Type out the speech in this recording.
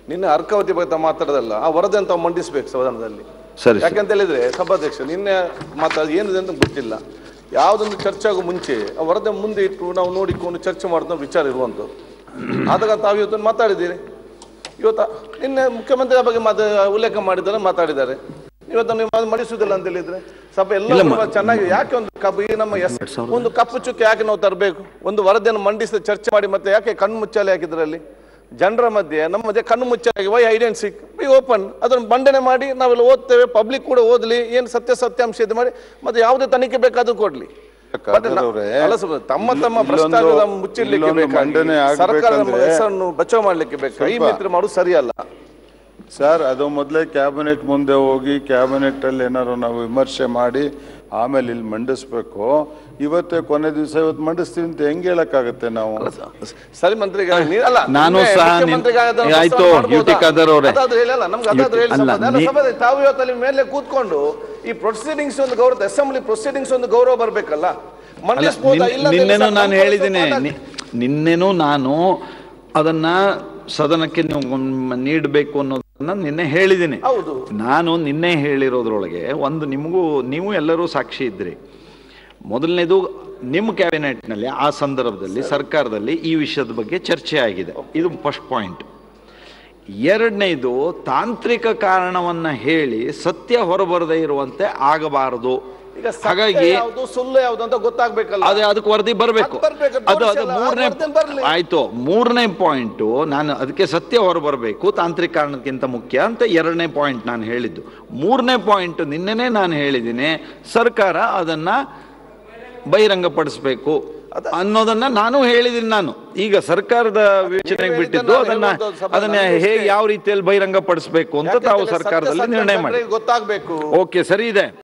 ನಿನ್ನೆ ಅರ್ಕಾವತಿ ಬಗ್ಗೆ ಮಾತಾಡೋದಲ್ಲ, ಆ ವರದಿ ಅಂತ ಮಂಡಿಸಬೇಕು ಸದನದಲ್ಲಿ. ಸರಿ, ಯಾಕಂತ ಹೇಳಿದ್ರೆ ಸಭಾಧ್ಯಕ್ಷ ನಿನ್ನೆ ಏನಿದೆ ಅಂತ ಗೊತ್ತಿಲ್ಲ. ಯಾವುದೊಂದು ಚರ್ಚೆ ಆಗೋ ಮುಂಚೆ ಆ ವರದಿ ಮುಂದೆ ಇಟ್ಟು ನಾವು ನೋಡಿಕೊಂಡು ಚರ್ಚೆ ಮಾಡಿದ ವಿಚಾರ ಇರುವಂಥದ್ದು. ಆದಾಗ ತಾವು ಇವತ್ತು ಮಾತಾಡಿದ್ದೀರಿ. ನಿನ್ನೆ ಮುಖ್ಯಮಂತ್ರಿ ಬಗ್ಗೆ ಉಲ್ಲೇಖ ಮಾಡಿದ್ದಾರೆ, ಮಾತಾಡಿದ್ದಾರೆ. ಇವತ್ತು ನೀವು ಮಡಿಸುವುದಿಲ್ಲ ಅಂತ ಹೇಳಿದ್ರೆ ಸಭೆ ಎಲ್ಲ ಚೆನ್ನಾಗಿ ಯಾಕೆ ಒಂದು ಕಪ್ಪು ಚುಕ್ಕೆ ಯಾಕೆ ನಾವು ತರಬೇಕು? ಒಂದು ವರದಿಯನ್ನು ಮಂಡಿಸಿ ಚರ್ಚೆ ಮಾಡಿ ಮತ್ತೆ ಯಾಕೆ ಕಣ್ಣು ಮುಚ್ಚಾಲೆ ಹಾಕಿದ್ರಲ್ಲಿ ಜನರ ಮಧ್ಯೆ ನಮ್ಮ ಮಧ್ಯೆ ಕಣ್ಣು ಮುಚ್ಚಾಗಿ ವೈ ಐಡೆಂಟಿಕ್ ಬಿ ಓಪನ್ ಅದನ್ನು ಮಂಡನೆ ಮಾಡಿ ನಾವೆಲ್ಲ ಓದ್ತೇವೆ, ಪಬ್ಲಿಕ್ ಕೂಡ ಓದಲಿ, ಏನು ಸತ್ಯಾಂಶ ಇದು ಮಾಡಿ ಮತ್ತೆ ಯಾವುದೇ ತನಿಖೆ ಬೇಕಾದ್ರೂ ಕೊಡ್ಲಿ. ತಮ್ಮ ತಮ್ಮ ಭ್ರಷ್ಟಾಚಾರದ ಮುಚ್ಚಿಡ್ಲಿಕ್ಕೆ ಸರ್ಕಾರದ ಹೆಸರನ್ನು ಬಚಾವ್ ಮಾಡ್ಲಿಕ್ಕೆ ಬೇಕು. ಈ ಮಿತ್ರ ಮಾಡೋದು ಸರಿಯಲ್ಲ ಸರ್. ಅದು ಮೊದಲೇ ಕ್ಯಾಬಿನೆಟ್ ಮುಂದೆ ಹೋಗಿ ಕ್ಯಾಬಿನೆಟ್ ಅಲ್ಲಿ ಏನಾರು ನಾವು ವಿಮರ್ಶೆ ಮಾಡಿ ಆಮೇಲೆ ಇಲ್ಲಿ ಮಂಡಿಸ್ಬೇಕು. ಇವತ್ತೇ ಕೊನೆ ದಿವಸ ಇವತ್ತು ಮಂಡಿಸ್ತೀವಿ ಅಂತ ಹೆಂಗೆ ಹೇಳಕ್ಕಾಗತ್ತೆ ನಾವು? ಸರಿ ಮಂತ್ರಿಗಳ ತಾವು ಇವತ್ತಲ್ಲಿ ಮೇಲೆ ಕೂತ್ಕೊಂಡು ಈ ಪ್ರೊಸೀಡಿಂಗ್ಸ್ ಒಂದು ಗೌರವ, ಅಸೆಂಬ್ಲಿ ಪ್ರೊಸೀಡಿಂಗ್ಸ್ ಒಂದು ಗೌರವ ಬರ್ಬೇಕಲ್ಲ. ನಿನ್ನೆನೂ ನಾನು ಹೇಳಿದ್ದೀನಿ, ನಿನ್ನೆನೂ ನಾನು ಅದನ್ನ ಸದನಕ್ಕೆ ನೀವು ನೀಡಬೇಕು ಅನ್ನೋದನ್ನ ನಿನ್ನೆ ಹೇಳಿದ್ದೀನಿ. ನಾನು ನಿನ್ನೆ ಹೇಳಿರೋದ್ರೊಳಗೆ ಒಂದು ನೀವು ಎಲ್ಲರೂ ಸಾಕ್ಷಿ ಇದ್ರಿ. ಮೊದಲನೇದು ನಿಮ್ಮ ಕ್ಯಾಬಿನೆಟ್ನಲ್ಲಿ ಆ ಸಂದರ್ಭದಲ್ಲಿ ಸರ್ಕಾರದಲ್ಲಿ ಈ ವಿಷಯದ ಬಗ್ಗೆ ಚರ್ಚೆ ಆಗಿದೆ, ಇದು ಫಸ್ಟ್ ಪಾಯಿಂಟ್. ಎರಡನೇದು ತಾಂತ್ರಿಕ ಕಾರಣವನ್ನ ಹೇಳಿ ಸತ್ಯ ಹೊರಬರದೇ ಇರುವಂತೆ ಆಗಬಾರದು. ಹಾಗಾಗಿ ಸುಳ್ಳು ಯಾವುದು ಅಂತ ಗೊತ್ತಾಗ್ಬೇಕಲ್ಲ, ಅದೇ ಅದಕ್ಕೆ ವರದಿ ಬರಬೇಕು. ಅದು ಮೂರನೇ ಆಯ್ತು. ಮೂರನೇ ಪಾಯಿಂಟ್ ನಾನು ಅದಕ್ಕೆ ಸತ್ಯ ಹೊರಬರಬೇಕು, ತಾಂತ್ರಿಕ ಕಾರಣಕ್ಕಿಂತ ಮುಖ್ಯ ಅಂತ ಎರಡನೇ ಪಾಯಿಂಟ್ ನಾನು ಹೇಳಿದ್ದು. ಮೂರನೇ ಪಾಯಿಂಟ್ ನಿನ್ನೆನೇ ನಾನು ಹೇಳಿದ್ದೀನಿ, ಸರ್ಕಾರ ಅದನ್ನ ಬಹಿರಂಗಪಡಿಸಬೇಕು ಅನ್ನೋದನ್ನ ನಾನು ಹೇಳಿದ್ದೀನಿ. ನಾನು ಈಗ ಸರ್ಕಾರದ ವಿವೇಚನೆಗೆ ಬಿಟ್ಟಿದ್ದು ಅದನ್ನ ಹೇಗೆ ಯಾವ ರೀತಿಯಲ್ಲಿ ಬಹಿರಂಗಪಡಿಸಬೇಕು ಅಂತ ತಾವು ಸರ್ಕಾರದಲ್ಲಿ ನಿರ್ಣಯ ಮಾಡಿ. ಗೊತ್ತಾಗಬೇಕು. ಓಕೆ, ಸರಿ ಇದೆ.